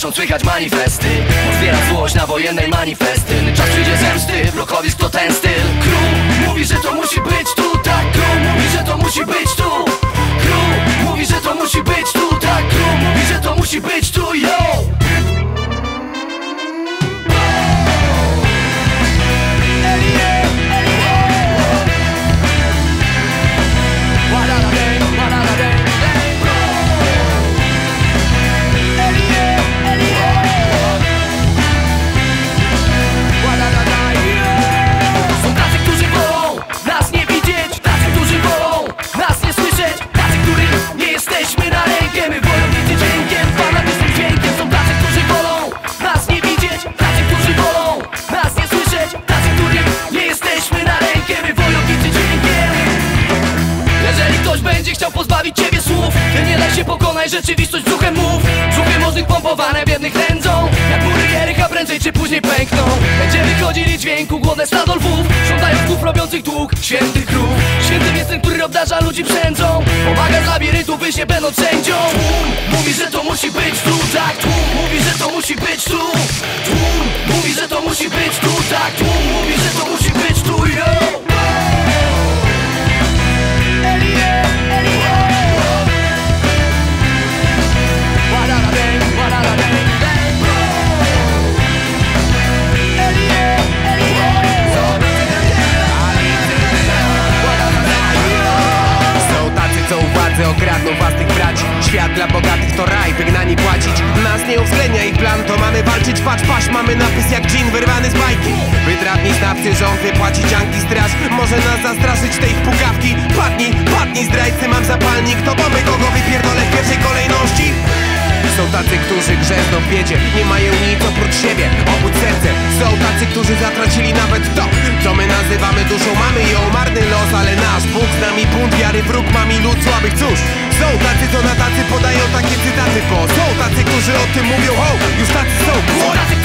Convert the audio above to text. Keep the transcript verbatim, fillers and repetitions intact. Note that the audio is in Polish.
zewsząd słychać manifesty. Otwiera złość na wojennej manifesty. Czas przyjdzie zemsty, blokowisk to ten styl. Crew mówi, że to musi być tu. Tak, crew mówi, że to musi być tu. Crew mówi, że to musi być tu. Tak, crew mówi, że to musi być tu, yo. Chciał pozbawić ciebie słów, ty nie daj się pokonaj, rzeczywistość brzuchem mów. Brzuchy mocnych pompowane, biednych nędzą. Jak mury Jericha prędzej czy później pękną. Będziemy chodzili dźwięku, głodne stado lwów. Żądają głów robiących dług, świętych krów. Świętym jest ten, który obdarza ludzi przędzą. Pomaga z labiryntu, wyjść nie będąc sędzią. Tłum mówi, że to musi być tu, tak. Tłum mówi, że to musi być tu. Tłum mówi, że to musi być tu, tak. Tłum mówi, że to musi być tu, yo. Okradną własnych braci. Świat dla bogatych to raj, wygnani płacić. Nas nie uwzględnia ich plan, to mamy walczyć. Patrz, patrz, mamy napis jak dżin wyrwany z bajki. Wytrawni znawcy, rząd wypłaci cianki straż. Może nas zastraszyć te ich pukawki. Padnij, padnij zdrajcy, mam zapalnik. To bomby kogo wypierdolę w pierwszej kolejności. Są tacy, którzy grzezną w biedzie. Nie mają nic oprócz siebie, obudź serce. Są tacy, którzy zatracili nawet to, co my nazywamy duszą. Mamy ją, marny los, ale nasz Bóg z nami, bunt wiary, wróg mami lud słabych. Cóż, są tacy, co na tacy podają takie cytaty. Bo są tacy, którzy o tym mówią, ho, już tacy są.